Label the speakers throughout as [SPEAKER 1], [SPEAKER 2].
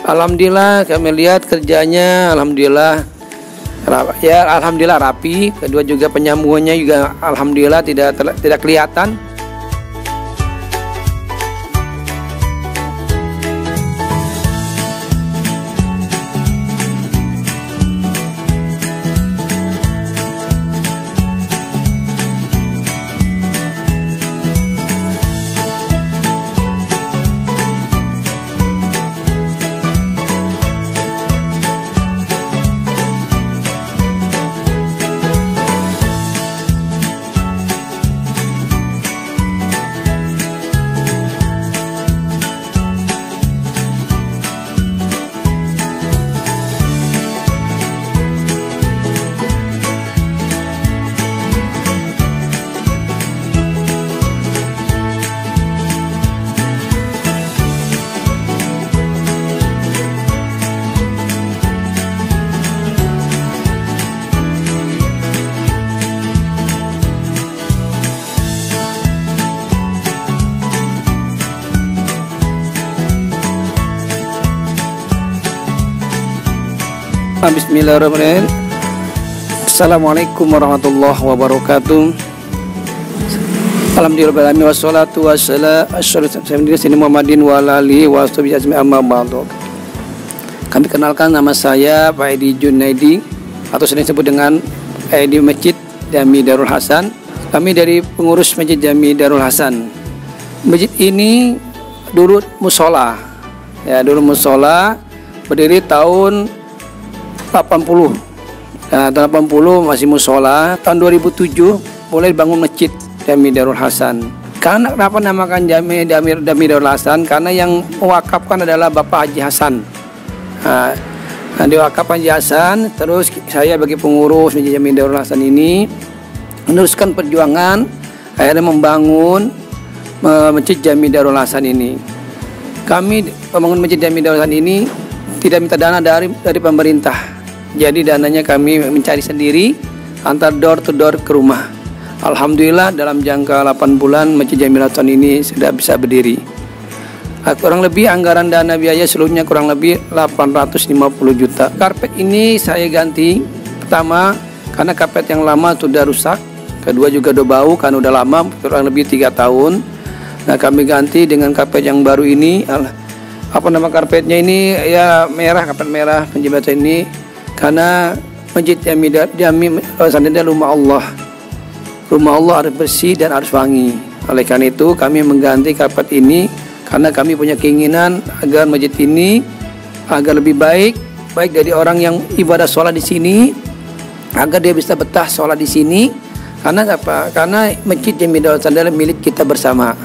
[SPEAKER 1] Alhamdulillah kami lihat kerjanya, alhamdulillah rapi. Kedua juga penyambungannya juga alhamdulillah tidak kelihatan. Bismillahirrahmanirrahim. Assalamualaikum warahmatullahi wabarakatuh. Alhamdulillahirabbil alamin wassalatu wassalamu ala sayyidina Muhammadin wa ala alihi washabihi ajmain amma ba'du. Kami kenalkan, nama saya Pak Edi Junaidi atau sering disebut dengan Edi Masjid Jami Darul Hasan. Kami dari pengurus Masjid Jami Darul Hasan. Masjid ini dulu musola. Ya, dulu musola, berdiri tahun 80. Nah, tahun 80 masih musola. Tahun 2007 mulai bangun Masjid Jami Darul Hasan. Karena kenapa namakan Jami Darul Hasan? Karena yang mewakafkan adalah Bapak Haji Hasan. Nah, diwakafkan Haji Hasan. Terus saya bagi pengurus Masjid Jami Darul Hasan ini meneruskan perjuangan, akhirnya membangun Masjid Jami Darul Hasan ini. Kami membangun Masjid Jami Darul Hasan ini tidak minta dana dari pemerintah. Jadi dananya kami mencari sendiri, antar door to door ke rumah. Alhamdulillah dalam jangka 8 bulan Masjid Jami Darul Hasan ini sudah bisa berdiri. Kurang lebih anggaran dana biaya seluruhnya kurang lebih 850 juta. Karpet ini saya ganti, pertama karena karpet yang lama sudah rusak, kedua juga udah bau karena udah lama, kurang lebih 3 tahun. Nah, kami ganti dengan karpet yang baru ini. Apa nama karpetnya ini? Ya merah, karpet merah penjembatan ini. Karena Masjid Jami Darul Hasan adalah rumah Allah. Rumah Allah harus bersih dan harus wangi. Oleh karena itu kami mengganti karpet ini karena kami punya keinginan agar masjid ini agar lebih baik dari orang yang ibadah sholat di sini, agar dia bisa betah sholat di sini. Karena apa? Karena Masjid Jami Darul Hasan adalah milik kita bersama.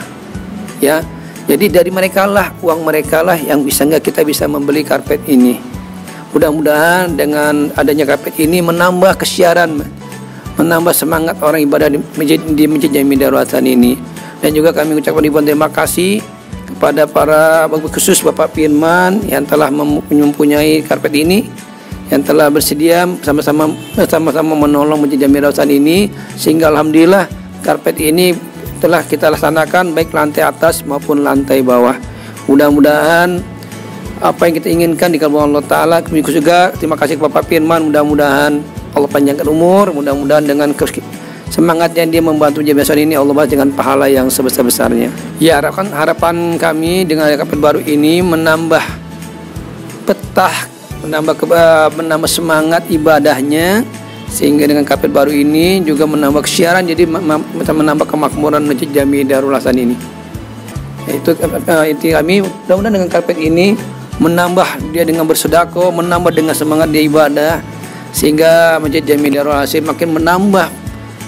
[SPEAKER 1] Ya. Jadi dari mereka lah, uang mereka lah yang kita bisa membeli karpet ini. Mudah-mudahan dengan adanya karpet ini menambah kesiaran, menambah semangat orang ibadah di Masjid Jami Darul Hasan ini. Dan juga kami ucapkan ribuan terima kasih kepada para khusus Bapak Firman yang telah mempunyai karpet ini, yang telah bersedia sama-sama menolong Masjid Jami Darul Hasan ini, sehingga alhamdulillah karpet ini telah kita laksanakan baik lantai atas maupun lantai bawah. Mudah-mudahan apa yang kita inginkan dikabulkan Allah Ta'ala. Juga terima kasih kepada Pak Firman, mudah-mudahan Allah panjangkan umur, mudah-mudahan dengan semangatnya dia membantu Jami Darul Hasan ini Allah bahas dengan pahala yang sebesar-besarnya. Ya, harapan kami dengan karpet baru ini menambah betah, menambah semangat ibadahnya, sehingga dengan karpet baru ini juga menambah kesiaran, jadi menambah kemakmuran Masjid Jami Darul Hasan ini. Itu kami mudah-mudahan dengan karpet ini menambah dia dengan bersedekah, menambah dengan semangat dia ibadah, sehingga Masjid Jami Darul Hasan makin menambah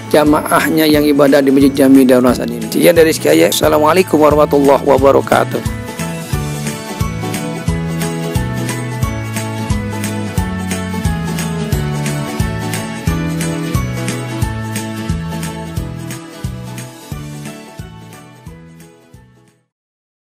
[SPEAKER 1] jamaahnya yang ibadah di Masjid Jami Darul Hasan ini. Sekian dari saya. Assalamualaikum warahmatullahi wabarakatuh.